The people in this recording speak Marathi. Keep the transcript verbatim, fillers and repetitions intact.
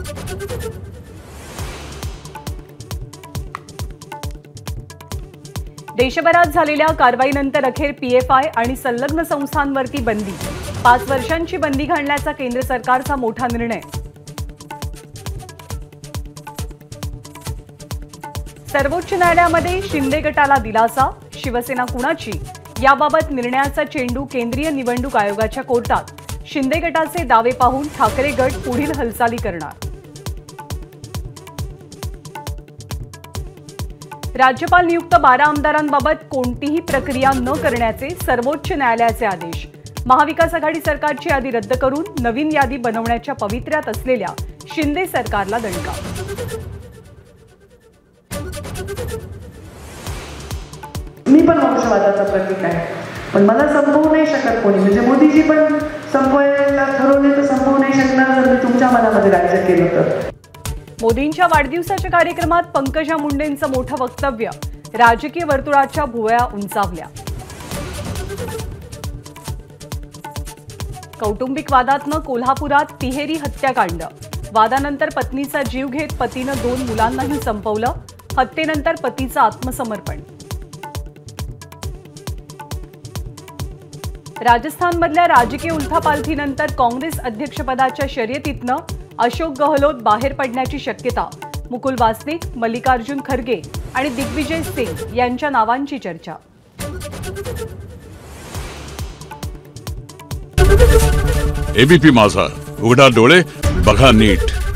देशभरात झालेल्या कारवाईनंतर अखेर पीएफआय आणि संलग्न संस्थांवरती बंदी। पाच वर्षांची बंदी घालण्याचा केंद्र सरकारचा मोठा निर्णय। सर्वोच्च न्यायालयामध्ये शिंदे गटाला दिलासा, शिवसेना कुणाची याबाबत निर्णयाचा चेंडू केंद्रीय निवडणूक आयोगाच्या कोर्टात। शिंदे गटाचे दावे पाहून ठाकरे गट पुढील हालचाली करणार। राज्यपाल नियुक्त बारा आमदारांबाबत कोणतीही प्रक्रिया न करण्याचे सर्वोच्च न्यायालयाचे आदेश। महाविकास आघाडी सरकारची यादी रद्द करून नवीन यादी बनवण्याच्या पवित्र्यात असलेल्या शिंदे सरकारला दणका। मी पण वंशवादाचा प्रतीक आहे, पण मला संपवू नाही शकत कोणी। म्हणजे मोदीजी पण संपवायला ठरवले तर संपवू नाही शकणार जर मी तुमच्या मनामध्ये राज्य केलं तर। मोदींच्या वाढदिवसाच्या कार्यक्रमात पंकजा मुंडेंचं मोठं वक्तव्य, राजकीय वर्तुळाच्या भुवया उंचावल्या। कौटुंबिक वादातनं कोल्हापुरात तिहेरी हत्याकांड, वादानंतर पत्नीचा जीव घेत पतीनं दोन मुलांनाही संपवलं। हत्येनंतर पतीचं आत्मसमर्पण। राजस्थानमधल्या राजकीय उलथापालथीनंतर काँग्रेस अध्यक्षपदाच्या शर्यतीतनं अशोक गहलोत बाहेर पडण्याची शक्यता। मुकुल वासनिक, मल्लिकार्जुन खरगे आणि दिग्विजय सिंग यांच्या नावांची चर्चा। एबीपी माझा, उघडा डोळे बघा नीट।